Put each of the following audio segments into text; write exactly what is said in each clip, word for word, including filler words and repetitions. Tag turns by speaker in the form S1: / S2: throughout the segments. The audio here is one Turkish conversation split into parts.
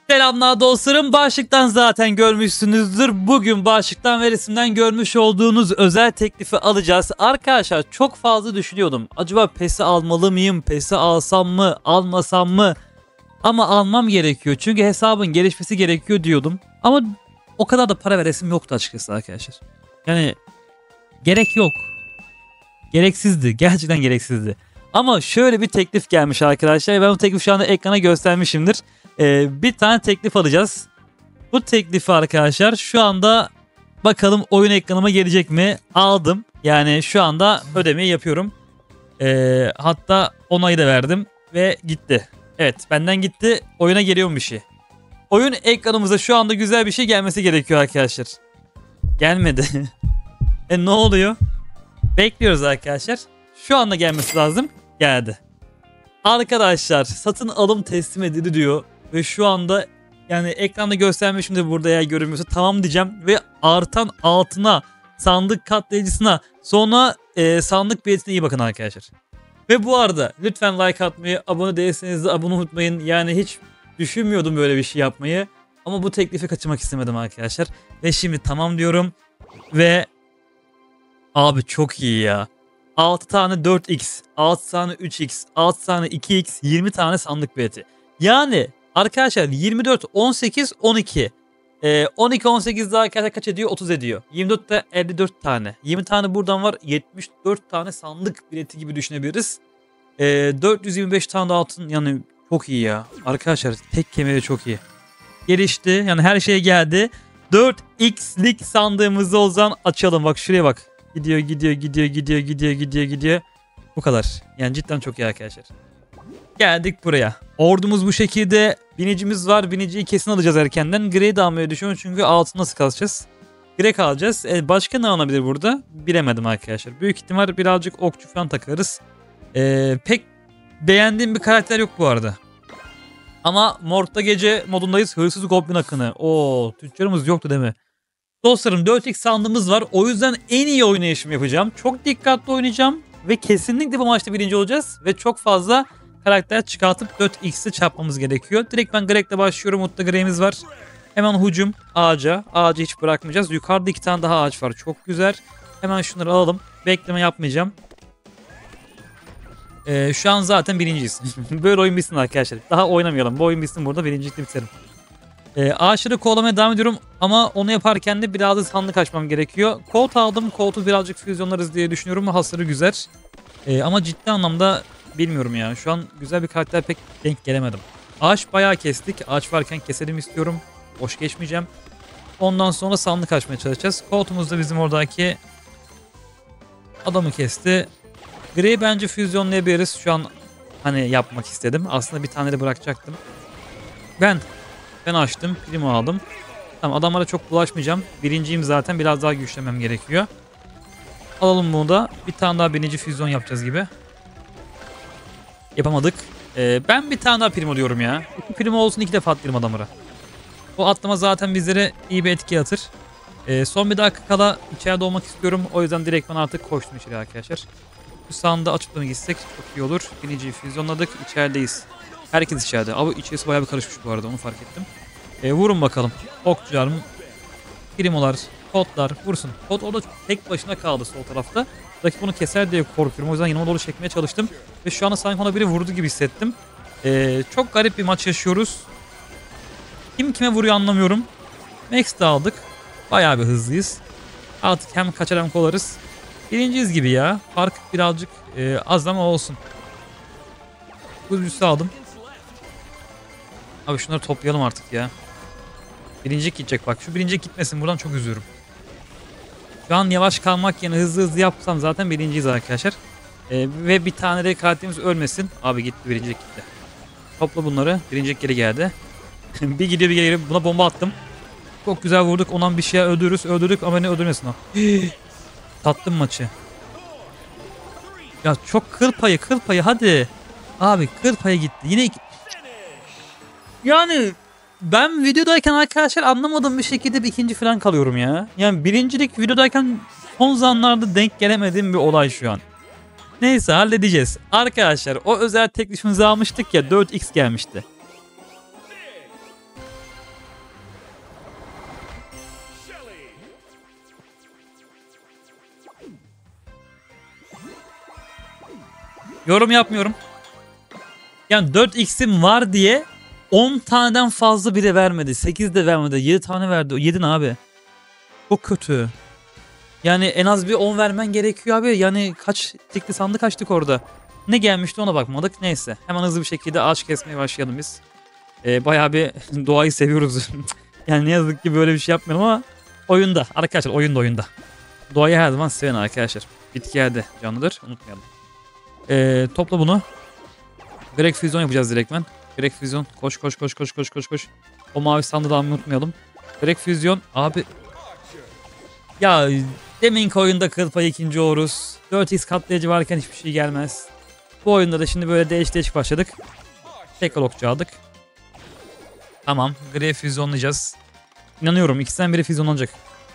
S1: Selamlar dostlarım. Başlıktan zaten görmüşsünüzdür. Bugün başlıktan ve resimden görmüş olduğunuz özel teklifi alacağız. Arkadaşlar çok fazla düşünüyordum. Acaba PES'i almalı mıyım? PES'i alsam mı? Almasam mı? Ama almam gerekiyor. Çünkü hesabın gelişmesi gerekiyor diyordum. Ama o kadar da para veresim yoktu açıkçası arkadaşlar. Yani gerek yok. Gereksizdi. Gerçekten gereksizdi. Ama şöyle bir teklif gelmiş arkadaşlar. Ben bu teklifi şu anda ekrana göstermişimdir. Ee, bir tane teklif alacağız. Bu teklifi arkadaşlar şu anda bakalım oyun ekranıma gelecek mi? Aldım. Yani şu anda ödemeyi yapıyorum. Ee, hatta onayı da verdim ve gitti. Evet, benden gitti. Oyuna geliyor mu bir şey? Oyun ekranımıza şu anda güzel bir şey gelmesi gerekiyor arkadaşlar. Gelmedi. e ne oluyor? Bekliyoruz arkadaşlar. Şu anda gelmesi lazım. Geldi. Arkadaşlar satın alım teslim edildi diyor. Ve şu anda yani ekranda göstermişim de burada eğer görünmüyorsa tamam diyeceğim. Ve artan altına, sandık katlayıcısına, sonra e, sandık biletine iyi bakın arkadaşlar. Ve bu arada lütfen like atmayı, abone değilseniz de abone unutmayın. Yani hiç düşünmüyordum böyle bir şey yapmayı. Ama bu teklifi kaçırmak istemedim arkadaşlar. Ve şimdi tamam diyorum. Ve abi çok iyi ya. altı tane dört x, altı tane üç x, altı tane iki x, yirmi tane sandık bileti. Yani arkadaşlar yirmi dört, on sekiz, on iki. Ee, on iki, on sekiz daha arkadaşlar kaç ediyor? otuz ediyor. yirmi dörtte elli dört tane. yirmi tane buradan var. yetmiş dört tane sandık bileti gibi düşünebiliriz. Ee, dört yüz yirmi beş tane de altın. Yani çok iyi ya. Arkadaşlar tek kemeri çok iyi. Gelişti. Yani her şey geldi. dört x'lik sandığımızı o zaman açalım. Bak şuraya bak. Gidiyor gidiyor gidiyor gidiyor gidiyor gidiyor gidiyor. Bu kadar. Yani cidden çok iyi arkadaşlar. Geldik buraya. Ordumuz bu şekilde. Binicimiz var. Biniciyi kesin alacağız erkenden. Grey'i de almayı düşünüyorum çünkü altın nasıl kalacağız? Grey alacağız. E, başka ne alınabilir burada? Bilemedim arkadaşlar. Büyük ihtimal birazcık okçu falan takarız. E, pek beğendiğim bir karakter yok bu arada. Ama Morg'da gece modundayız. Hırsız Goblin akını. Oo, tüccarımız yoktu değil mi? Dostlarım dört x sandığımız var. O yüzden en iyi oynayışımı yapacağım. Çok dikkatli oynayacağım. Ve kesinlikle bu maçta birinci olacağız. Ve çok fazla karakter çıkartıp dört x'i çarpmamız gerekiyor. Direkt ben Greg'le başlıyorum. Mutlu Greg'imiz var. Hemen hücum ağaca. Ağacı hiç bırakmayacağız. Yukarıda iki tane daha ağaç var. Çok güzel. Hemen şunları alalım. Bekleme yapmayacağım. Ee, şu an zaten birinciyiz. Böyle oyun bitsin arkadaşlar. Daha oynamayalım. Bu oyun bitsin burada. Birincilikle biterim. Ee, ağaçları kovalamaya devam ediyorum. Ama onu yaparken de biraz da sandık açmam gerekiyor. Colt aldım. Colt'u birazcık füzyonlarız diye düşünüyorum. Hasarı güzel. Ee, ama ciddi anlamda bilmiyorum ya. Şu an güzel bir karakter pek denk gelemedim. Ağaç bayağı kestik. Ağaç varken keselim istiyorum. Boş geçmeyeceğim. Ondan sonra sandık açmaya çalışacağız. Colt'umuz da bizim oradaki adamı kesti. Grey'i bence füzyonlayabiliriz. Şu an hani yapmak istedim. Aslında bir tane de bırakacaktım. Ben ben açtım. Primo aldım. Tamam, adamlara çok bulaşmayacağım. Birinciyim zaten. Biraz daha güçlemem gerekiyor. Alalım bunu da. Bir tane daha birinci füzyon yapacağız gibi. Yapamadık. Ee, ben bir tane daha primo diyorum ya. İki primo olsun, iki defa atlayalım adamlara. O atlama zaten bizlere iyi bir etki atır. Ee, son bir dakika kala içeride olmak istiyorum. O yüzden direkt ben artık koştum içeri arkadaşlar. Bu sandığı açıp da gitsek çok iyi olur. Birinciyi füzyonladık. İçerideyiz. Herkes içeride. Abi içerisi bayağı bir karışmış bu arada, onu fark ettim. E, vurun bakalım. Okçular, primolar, Colt'lar vursun. Colt orada tek başına kaldı sol tarafta. Rakip onu keser diye korkuyorum. O yüzden yanıma doğru çekmeye çalıştım. Ve şu anda sanki ona biri vurdu gibi hissettim. E, çok garip bir maç yaşıyoruz. Kim kime vuruyor anlamıyorum. Max de aldık. Bayağı bir hızlıyız. Artık hem kaçar hem kolarız. Birinciyiz gibi ya. Fark birazcık e, az ama olsun. Bu üstü aldım. Abi şunları toplayalım artık ya. Birincilik gidecek bak. Şu birincilik gitmesin. Buradan çok üzüyorum. Şu an yavaş kalmak yerine hızlı hızlı yapsam zaten birinciyiz arkadaşlar. Ee, ve bir tane de karakterimiz ölmesin. Abi gitti, birincilik gitti. Topla bunları. Birincilik geri geldi. bir gidiyor bir geri. Buna bomba attım. Çok güzel vurduk. Ondan bir şey öldürürüz. Öldürdük ama beni öldürmesin o. Tattım maçı. Ya çok kıl payı kıl payı hadi. Abi kıl payı gitti. Yine iki... Yani ben videodayken arkadaşlar anlamadığım bir şekilde bir ikinci falan kalıyorum ya. Yani birincilik videodayken son zamanlarda denk gelemediğim bir olay şu an. Neyse halledeceğiz. Arkadaşlar o özel teklifimizi almıştık ya, dört x gelmişti. Yorum yapmıyorum. Yani dört x'im var diye on taneden fazla bile vermedi. sekiz de vermedi. yedi tane verdi. yedi ne abi? Çok kötü. Yani en az bir on vermen gerekiyor abi. Yani kaç tikli sandık açtık orada. Ne gelmişti ona bakmadık. Neyse. Hemen hızlı bir şekilde ağaç kesmeye başlayalım biz. Ee, bayağı bir doğayı seviyoruz. Yani ne yazık ki böyle bir şey yapmıyorum ama oyunda. Arkadaşlar oyunda oyunda. Doğayı her zaman seven arkadaşlar. Bitki yerde canlıdır. Unutmayalım. Ee, topla bunu. Greg füzyon yapacağız direktmen. Greg füzyon. Koş koş koş koş koş koş koş. O mavi sandığı da unutmayalım. Greg füzyon. Abi. Ya deminki oyunda kıl payı ikinci oluruz. dört x katlayıcı varken hiçbir şey gelmez. Bu oyunda da şimdi böyle değiş değiş başladık. Tekrar okçu aldık. Tamam. Greg füzyonlayacağız. İnanıyorum ikisinden biri füzyonlanacak.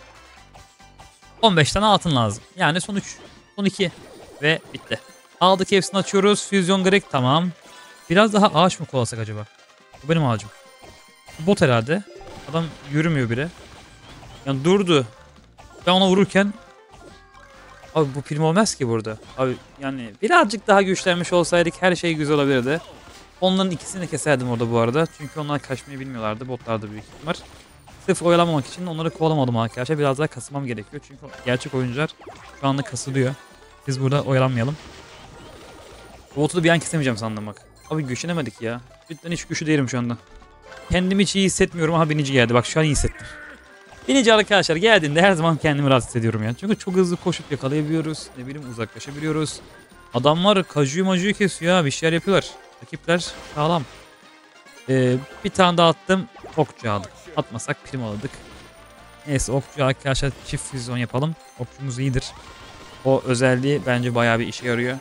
S1: on beş tane altın lazım. Yani son üç. Son iki. Ve bitti. Aldık hepsini açıyoruz. Füzyon Greg tamam. Biraz daha ağaç mı kovalasak acaba? Bu benim ağacım. Bot herhalde. Adam yürümüyor bile. Yani durdu. Ben ona vururken abi bu prim olmaz ki burada. Abi yani birazcık daha güçlenmiş olsaydık her şey güzel olabilirdi. Onların ikisini keserdim orada bu arada. Çünkü onlar kaçmayı bilmiyorlardı. Botlar da büyük ihtimal. Sırf oyalanmamak için onları kovalamadım arkadaşlar. Biraz daha kasılmam gerekiyor. Çünkü gerçek oyuncular şu anda kasılıyor. Biz burada oyalanmayalım. Botu da bir an kesemeyeceğim sandım bak. Abi güçlenemedik ya. Cidden hiç güçlü değilim şu anda. Kendimi hiç iyi hissetmiyorum. Aha binici geldi. Bak şu an iyi hissettim. Binici arkadaşlar geldiğinde her zaman kendimi rahat hissediyorum ya. Çünkü çok hızlı koşup yakalayabiliyoruz. Ne bileyim uzaklaşabiliyoruz. Adamlar kajuyu majuyu kesiyor ha. Bir şeyler yapıyorlar. Rakipler sağlam. Ee, bir tane daha attım. Okçu aldık. Atmasak prim alırdık. Neyse okçu arkadaşlar çift füzyon yapalım. Okçumuz iyidir. O özelliği bence bayağı bir işe yarıyor.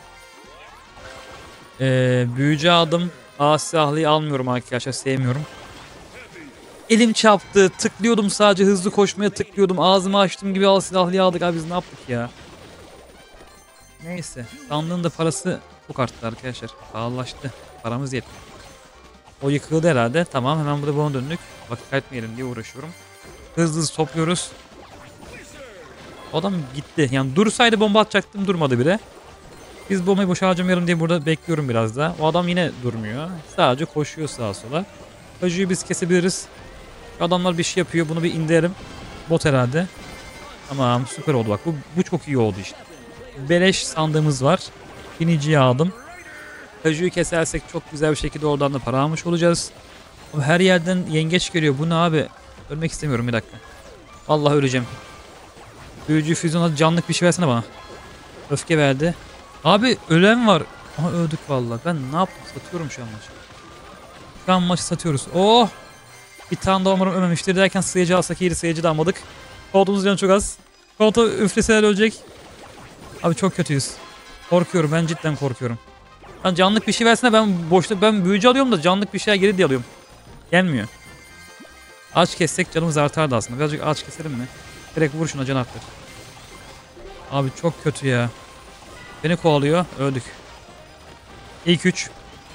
S1: Ee, büyücü aldım. A silahlıyı almıyorum arkadaşlar. Sevmiyorum. Elim çarptı. Tıklıyordum sadece hızlı koşmaya tıklıyordum. Ağzımı açtım gibi al silahlıyı aldık. Abi biz ne yaptık ya? Neyse. Sandığın da parası çok arttı arkadaşlar. Pahalılaştı. Paramız yetmiyor. O yıkıldı herhalde. Tamam hemen burada buna döndük. Vakit kaybetmeyelim diye uğraşıyorum. Hızlı hızlı topluyoruz. Adam gitti. Yani dursaydı bomba atacaktım. Durmadı bile. Biz bombayı boşa harcamayalım diye burada bekliyorum biraz daha. O adam yine durmuyor. Sadece koşuyor sağa sola. Kaju'yu biz kesebiliriz. Adamlar bir şey yapıyor. Bunu bir indirelim. Bot herhalde. Tamam süper oldu bak. Bu, bu çok iyi oldu işte. Beleş sandığımız var. Biniciyi aldım. Kaju'yu kesersek çok güzel bir şekilde oradan da para almış olacağız. Ama her yerden yengeç geliyor. Bu ne abi? Ölmek istemiyorum bir dakika. Vallahi öleceğim. Büyücü füzyona canlık bir şey versene bana. Öfke verdi. Abi ölen var. Aha öldük vallahi. Ben ne yaptım? Satıyorum şu an maçı. Şu an maçı satıyoruz. Oh! Bir tane daha umarım ölmemiştir derken sıyıcı alsak iyiydi. Sıyıcı da almadık. Koltuğumuz canı çok az. Koltuğu üfleseler ölecek. Abi çok kötüyüz. Korkuyorum. Ben cidden korkuyorum. Lan canlık bir şey versene ben boşta ben büyücü alıyorum da canlık bir şey geri diye alıyorum. Gelmiyor. Ağaç kessek canımız artardı aslında. Birazcık ağaç keselim mi? Direkt vur şuna can arttır. Abi çok kötü ya. Beni kovalıyor. Öldük. İlk üç.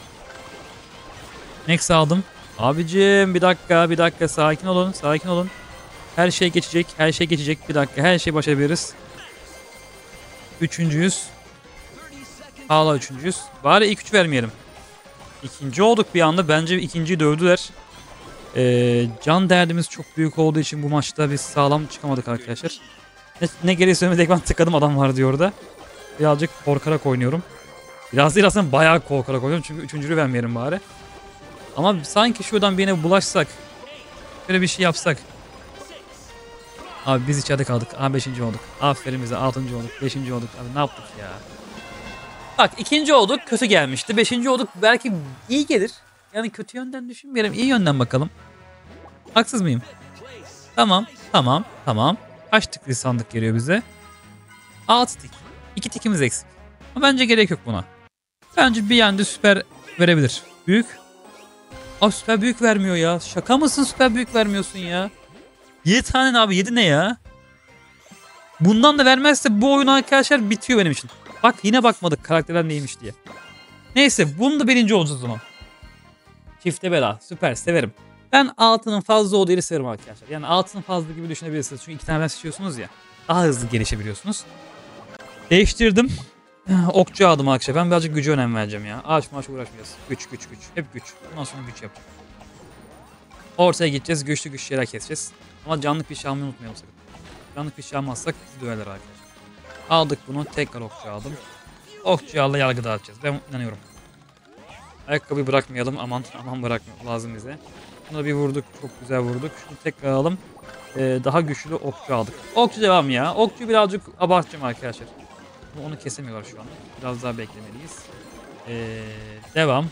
S1: Next aldım. Abicim bir dakika bir dakika sakin olun sakin olun. Her şey geçecek her şey geçecek bir dakika her şey başarabiliriz. Üçüncüyüz. Hala üçüncüyüz. Bari ilk üç vermeyelim. İkinci olduk bir anda bence ikinciyi dövdüler. Ee, can derdimiz çok büyük olduğu için bu maçta biz sağlam çıkamadık arkadaşlar. Ne, ne gereği söylemedik ben tıkladım adam var diyor orada. Birazcık korkarak oynuyorum. Biraz değil aslında bayağı korkarak oynuyorum çünkü üçüncülüğü vermeyelim bari. Ama sanki şuradan birine bulaşsak. Böyle bir şey yapsak. Abi biz içeride kaldık. Abi beşinci olduk. Aferin bize altıncı olduk. Beşinci olduk. Abi ne yaptık ya? Bak ikinci olduk. Kötü gelmişti. Beşinci olduk. Belki iyi gelir. Yani kötü yönden düşünmeyelim. İyi yönden bakalım. Haksız mıyım? Tamam. Tamam. Tamam. Kaç tikli sandık geliyor bize? altı tik. iki tikimiz eksik. Ama bence gerek yok buna. Bence bir yanda süper verebilir. Büyük. Abi süper büyük vermiyor ya. Şaka mısın süper büyük vermiyorsun ya? yedi tane ne abi? yedi ne ya? Bundan da vermezse bu oyun arkadaşlar bitiyor benim için. Bak yine bakmadık karakterler neymiş diye. Neyse bunu da birinci olacağız o zaman. Çifte bela. Süper severim. Ben altının fazla olduğu yeri severim arkadaşlar. Yani altının fazla gibi düşünebilirsiniz. Çünkü iki tane seçiyorsunuz ya. Daha hızlı gelişebiliyorsunuz. Değiştirdim. Okçu aldım arkadaşlar. Ben birazcık gücü önem vereceğim ya. Ağaç maaş uğraşmayacağız. Güç güç güç. Hep güç. Bundan sonra güç yapacağız. Ortaya gideceğiz. Güçlü güçlü şeyler keseceğiz. Ama canlık bir şey almayı unutmayalım sakın. Canlık bir şey almazsak bizi döverler arkadaşlar. Aldık bunu. Tekrar okçu aldım. Okçuyla yargı dağıtacağız. Ben inanıyorum. Ayakkabıyı bırakmayalım. Aman aman bırakmayalım. Lazım bize. Bunu bir vurduk. Çok güzel vurduk. Şunu tekrar alalım. Ee, daha güçlü okçu aldık. Okçu devam ya. Okçu birazcık abartacağım arkadaşlar. Ama onu kesemiyorlar şu an. Biraz daha beklemeliyiz. Ee, devam.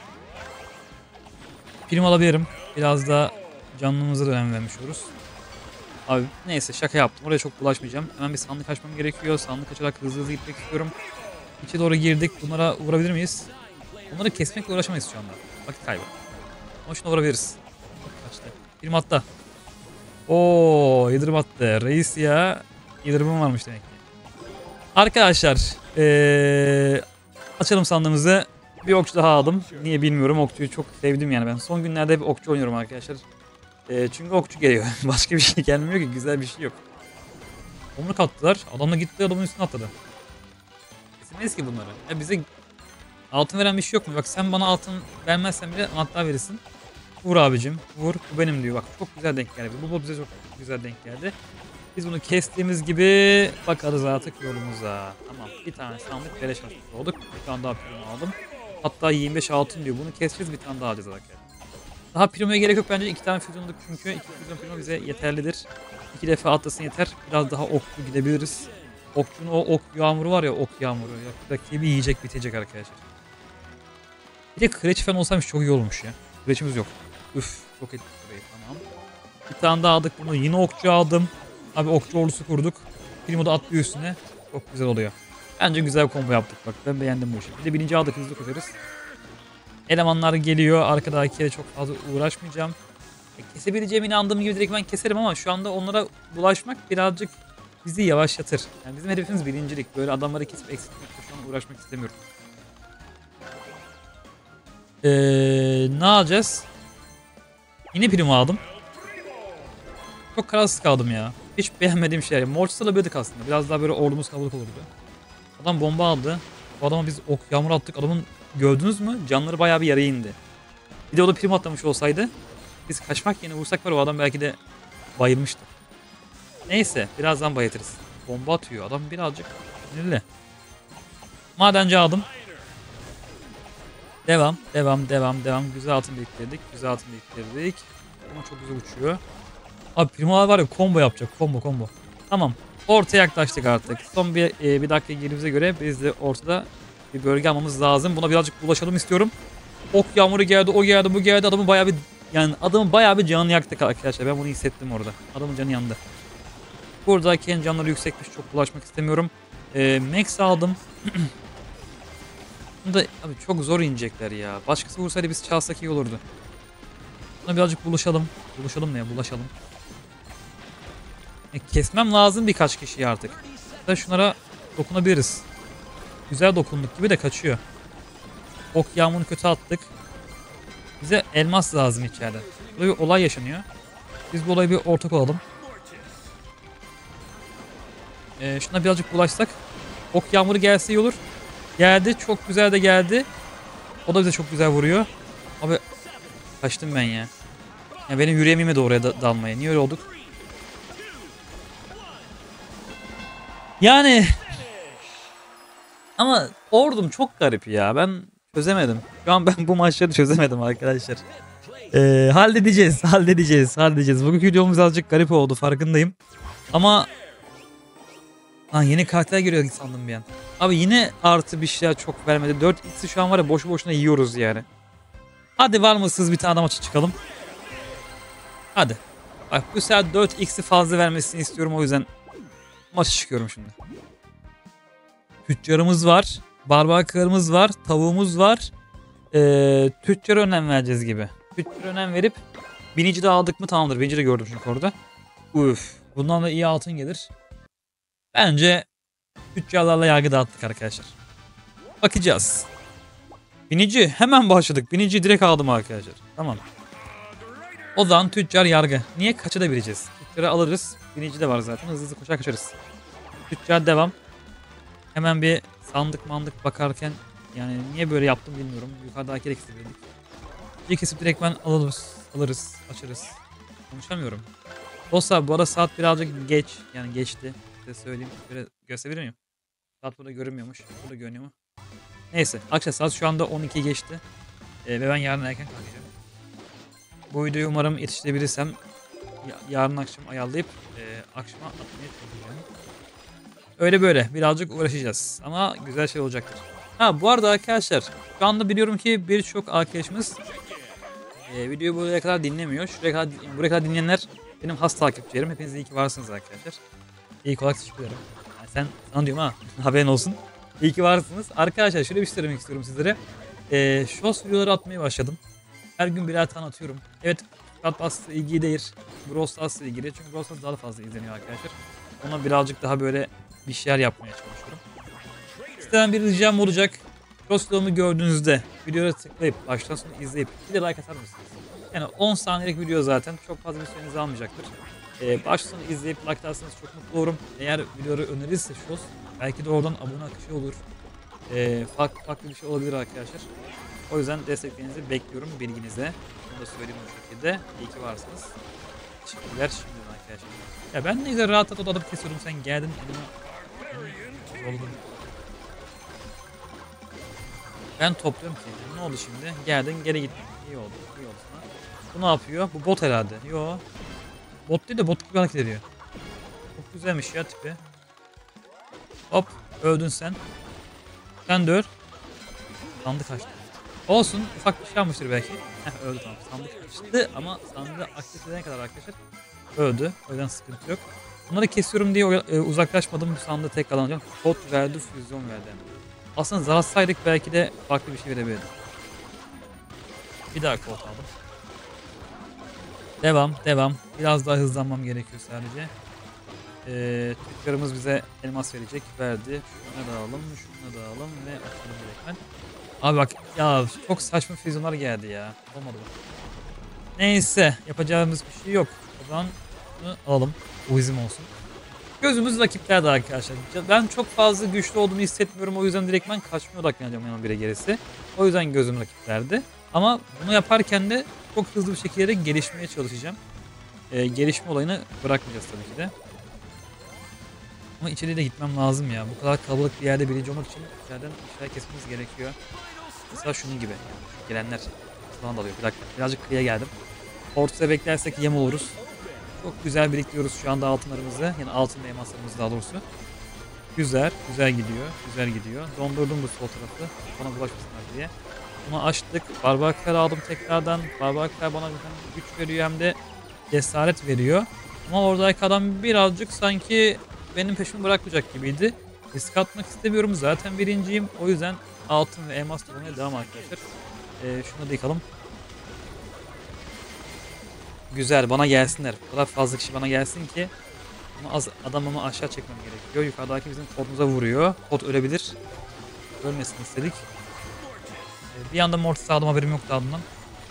S1: Film alabilirim. Biraz da canlımıza da önem vermiş oluruz. Abi neyse şaka yaptım. Oraya çok bulaşmayacağım. Hemen bir sandık açmam gerekiyor. Sandık açarak hızlı hızlı gitmek istiyorum. İçe doğru girdik. Bunlara vurabilir miyiz? Bunları kesmekle uğraşamayız şu anda. Vakit kaybı. Ama şuna vurabiliriz. Kaçtı. Film attı. Ooo yıldırım attı. Reis ya. Yıldırımım varmış demek ki. Arkadaşlar. Ee, açalım sandığımızı. Bir okçu daha aldım. Niye bilmiyorum. Okçuyu çok sevdim yani ben. Son günlerde hep okçu oynuyorum arkadaşlar. E, çünkü okçu geliyor. Başka bir şey gelmiyor ki. Güzel bir şey yok. Omruk attılar. Adam da gitti adamın üstüne atladı. Kesemeyiz ki bunları. Ya bize altın veren bir şey yok mu? Bak sen bana altın vermezsen bile anahtar verirsin. Vur abicim. Vur. Bu benim diyor. Bak çok güzel denk geldi. Bu bot bize çok güzel denk geldi. Biz bunu kestiğimiz gibi bakarız artık yolumuza. Tamam. Bir tane sandık beleş açmış olduk. Bir tane daha prim aldım. Hatta yirmi beş altın diyor. Bunu keseceğiz, bir tane daha alacağız arkadaşlar. Daha primoya gerek yok bence. İki tane füzyonluk çünkü. iki füzyon primo bize yeterlidir. İki defa atlasın yeter. Biraz daha okçu gidebiliriz. Okçunun o ok yağmuru var ya, ok yağmuru. Rakibi yiyecek, bitecek arkadaşlar. Bir de kreç falan olsaymış çok iyi olmuş ya. Kreçimiz yok. Üf, çok ettik burayı, tamam. Bir tane daha aldık bunu. Yine okçu aldım. Abi okçu ordusu kurduk. Primo da atlıyor üstüne. Çok güzel oluyor. Bence güzel bir combo yaptık bak. Ben beğendim bu işi. Bir de birinci aldık, hızlı koşarız. Elemanlar geliyor. Arkadakiyle çok fazla uğraşmayacağım. E, kesebileceğime inandığım gibi direkt ben keserim ama şu anda onlara bulaşmak birazcık bizi yavaşlatır. Yani bizim hedefimiz birincilik. Böyle adamları kesip eksiltmekle şu an uğraşmak istemiyorum. Ee, ne alacağız? Yine primo aldım. Çok kararsız kaldım ya. Hiç beğenmediğim şeyler. Mortis alabilirdik aslında. Biraz daha böyle ordumuz kalabalık olurdu. Adam bomba aldı. Bu adama biz ok yağmur attık. Adamın gördünüz mü? Canları bayağı bir yarıya indi. Bir de o da prim atlamış olsaydı biz kaçmak yerine vursak var, o adam belki de bayılmıştı. Neyse birazdan bayatırız. Bomba atıyor. Adam birazcık sinirli. Madenci aldım. Devam, devam, devam, devam. Güzel altın biriktirdik. Güzel altın biriktirdik. Ama çok güzel uçuyor. Abi primolar var ya, combo yapacak. Combo, combo. Tamam. Ortaya yaklaştık artık. Son bir, e, bir dakika girdiğimize göre biz de ortada bir bölge almamız lazım. Buna birazcık bulaşalım istiyorum. Ok yağmuru geldi, o geldi, bu geldi. Adamın bayağı bir, yani adamın bayağı bir canını yaktık arkadaşlar. Ben bunu hissettim orada. Adamın canı yandı. Burada kendi canları yüksekmiş. Çok bulaşmak istemiyorum. E, Max aldım. Bunda abi çok zor inecekler ya. Başkası vursaydı biz çalsak iyi olurdu. Buna birazcık buluşalım. Buluşalım ne ya? Bulaşalım. E, kesmem lazım birkaç kişiyi artık. Da şunlara dokunabiliriz. Güzel dokunduk gibi de kaçıyor. Ok yağmurunu kötü attık. Bize elmas lazım içeride. Burada bir olay yaşanıyor. Biz bu olaya bir ortak olalım. Ee, şuna birazcık bulaşsak. Ok yağmuru gelse iyi olur. Geldi. Çok güzel de geldi. O da bize çok güzel vuruyor. Abi kaçtım ben ya. Yani benim yüreğim yemedi oraya da dalmaya. Niye öyle olduk? Yani ama ordum çok garip ya. Ben çözemedim. Şu an ben bu maçları çözemedim arkadaşlar. Ee, halledeceğiz, halledeceğiz, halledeceğiz. Bugünkü videomuz azıcık garip oldu, farkındayım. Ama ha, yeni karakter geliyor sandım bir an. Abi yine artı bir şeyler çok vermedi. dört x'i şu an var ya, boşu boşuna yiyoruz yani. Hadi var mısınız bir tane maça çıkalım. Hadi. Bak bu sefer dört x'i fazla vermesini istiyorum, o yüzden maça çıkıyorum şimdi. Tüccarımız var. Barbarlarımız var. Tavuğumuz var. Ee, tüccara önem vereceğiz gibi. Tüccara önem verip binici de aldık mı tamamdır. Binici de gördüm çünkü orada. Uf. Bundan da iyi altın gelir. Bence tüccarlarla yargı dağıttık arkadaşlar. Bakacağız. Binici hemen başladık. Binici direkt aldım arkadaşlar. Tamam. O zaman tüccar yargı. Niye kaçabileceğiz? Tüccarı alırız. Binici de var zaten. Hızlı hızlı koşar kaçarız. Tüccar devam. Hemen bir sandık mandık bakarken yani niye böyle yaptım bilmiyorum. Yukarıdaki de kesebilirdik. Bir kesip direkt ben alırız, alırız, açarız. Konuşamıyorum. Dostlar bu arada saat birazcık geç. Yani geçti. Size söyleyeyim. Böyle gösterebilir miyim? Saat burada görünmüyormuş. Burada görünüyor mu? Neyse. Akşam saat şu anda on iki geçti. Ee, ve ben yarın erken kalkacağım. Bu videoyu umarım yetiştirebilirsem yarın akşam ayarlayıp e, akşama atmaya çalışacağım. Öyle böyle birazcık uğraşacağız. Ama güzel şey olacaktır. Ha bu arada arkadaşlar şu anda biliyorum ki birçok arkadaşımız e, videoyu buraya kadar dinlemiyor. Şuraya kadar, buraya kadar dinleyenler benim has takipçilerim. Hepiniz iyi ki varsınız arkadaşlar. İlk olarak teşekkür ederim. Yani sen sana diyorum ha haberin olsun. İyi ki varsınız. Arkadaşlar şöyle bir şey söylemek istiyorum sizlere. E, Shorts videoları atmaya başladım. Her gün birer tane atıyorum. Evet Katbas'la ilgili değil. Brawl Stars'la ilgili. Çünkü Brawl Stars daha da fazla izleniyor arkadaşlar. Ona birazcık daha böyle bir şeyler yapmaya çalışıyorum. Sizden bir ricam olacak. Shorts'larımı gördüğünüzde videoya tıklayıp baştan sona izleyip bir de like atar mısınız? Yani on saniyelik video zaten çok fazla bir sürenizi almayacaktır. Ee, baştan sona izleyip like atarsanız çok mutlu olurum. Eğer videoları önerirse Shorts belki de oradan abone akışı olur. Ee, farklı farklı bir şey olabilir arkadaşlar. O yüzden desteklerinizi bekliyorum bilginize. Bunu da söyleyeyim bu şekilde. İyi ki varsınız. Teşekkürler şimdiden arkadaşlar. Ya ben ne güzel rahat rahat odada kesiyorum. Sen geldin elime. Oldun. Ben topluyorum ki. Ne oldu şimdi? Geldin geri gittin. İyi oldu. İyi oldu sana. Bu ne yapıyor? Bu bot herhalde. Yo. Bot değil de bot gibi hareket ediyor. Çok güzelmiş ya tipi. Hop. Öldün sen. Sen de öl. Sandık kaçtı. Olsun ufak bir şey almıştır belki. Heh öldü tamam. Sandık açtı ama sandığı aktif edene kadar arkadaşlar öldü. O yüzden sıkıntı yok. Bunları kesiyorum diye e, uzaklaşmadım. Bu sandığı tek alacağım. Kod verdi, füzyon verdi. Aslında zar atsaydık belki de farklı bir şey verebilirdim. Bir daha kod aldım. Devam, devam. Biraz daha hızlanmam gerekiyor sadece. Ee, Tüccarımız bize elmas verecek. Verdi. Şunu da alalım, şunu da alalım ve açalım direktmen. Abi bak ya çok saçma füzyonlar geldi ya. Olmadı bu. Neyse yapacağımız bir şey yok. O zaman bunu alalım. Bu bizim olsun. Gözümüz rakiplerde arkadaşlar. Ben çok fazla güçlü olduğumu hissetmiyorum. O yüzden direktmen kaçmaya odaklanacağım yanım bire gerisi. O yüzden gözüm rakiplerde. Ama bunu yaparken de çok hızlı bir şekilde gelişmeye çalışacağım. Ee, gelişme olayını bırakmayacağız tabii ki de. Ama içeriye de gitmem lazım ya. Bu kadar kalabalık bir yerde birinci olmak için içeriden işler kesmemiz gerekiyor. Mesela şunun gibi. Yani gelenler falan da alıyor. Bir dakika. Birazcık kıyıya geldim. Ortaya beklersek yem oluruz. Çok güzel biriktiriyoruz şu anda altınlarımızı. Yani altın elmaslarımızı daha doğrusu. Güzel. Güzel gidiyor. Güzel gidiyor. Dondurdum bu sol tarafı. Bana bulaşmasınlar diye. Bunu açtık. Barbarkar aldım tekrardan. Barbarkar bana hem güç veriyor hem de cesaret veriyor. Ama oradaki adam birazcık sanki benim peşimi bırakmayacak gibiydi. Risk atmak istemiyorum. Zaten birinciyim. O yüzden altın ve elmas toplamaya devam arkadaşlar. Ee, şunu da yıkalım. Güzel bana gelsinler. Bu kadar fazla kişi bana gelsin ki ama az adamımı aşağı çekmem gerekiyor. Yukarıdaki bizim kodumuza vuruyor. Kod ölebilir. Ölmesini istedik. Ee, bir anda mortis aldım, haberim yoktu adından.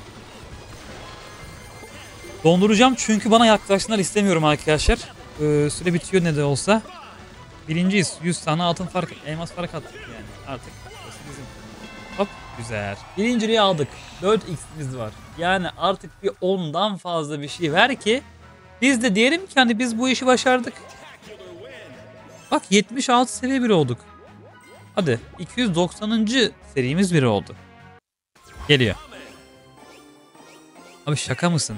S1: Donduracağım çünkü bana yaklaşsınlar istemiyorum arkadaşlar. Ee, süre bitiyor ne de olsa. Birinciyiz. yüz tane altın fark, elmas fark attık yani. Artık bizim. Hop güzel. Birinciliği aldık. dört x'imiz var. Yani artık bir ondan fazla bir şey ver ki biz de diyelim ki hani biz bu işi başardık. Bak yetmiş altı seviye bir olduk. Hadi iki yüz doksanıncı serimiz biri oldu. Geliyor. Abi şaka mısın?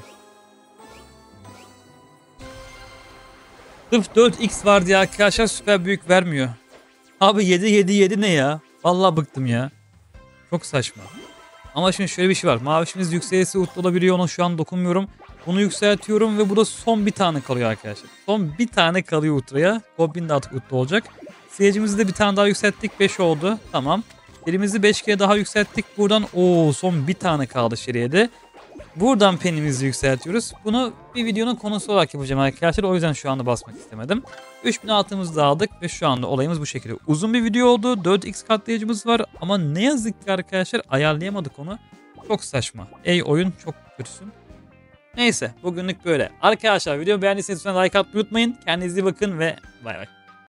S1: Sırf dört x var diye arkadaşlar süper büyük vermiyor. Abi yedi yedi yedi ne ya? Vallahi bıktım ya. Çok saçma. Ama şimdi şöyle bir şey var. Mavişimiz yükselirse utlu olabiliyor. Ona şu an dokunmuyorum. Bunu yükseltiyorum ve burada son bir tane kalıyor arkadaşlar. Son bir tane kalıyor Ultra'ya. Goblin de artık utlu olacak. Seyircimizi de bir tane daha yükselttik. beş oldu. Tamam. Elimizi beş kere daha yükselttik. Buradan ooo son bir tane kaldı şeriye de. Buradan penimizi yükseltiyoruz. Bunu bir videonun konusu olarak yapacağım arkadaşlar. O yüzden şu anda basmak istemedim. üç bin altımızı da aldık ve şu anda olayımız bu şekilde. Uzun bir video oldu. dört x katlayıcımız var ama ne yazık ki arkadaşlar ayarlayamadık onu. Çok saçma. Ey oyun çok kötüsün. Neyse bugünlük böyle. Arkadaşlar videomu beğendiyseniz lütfen like atmayı unutmayın. Kendinize iyi bakın ve bay bay.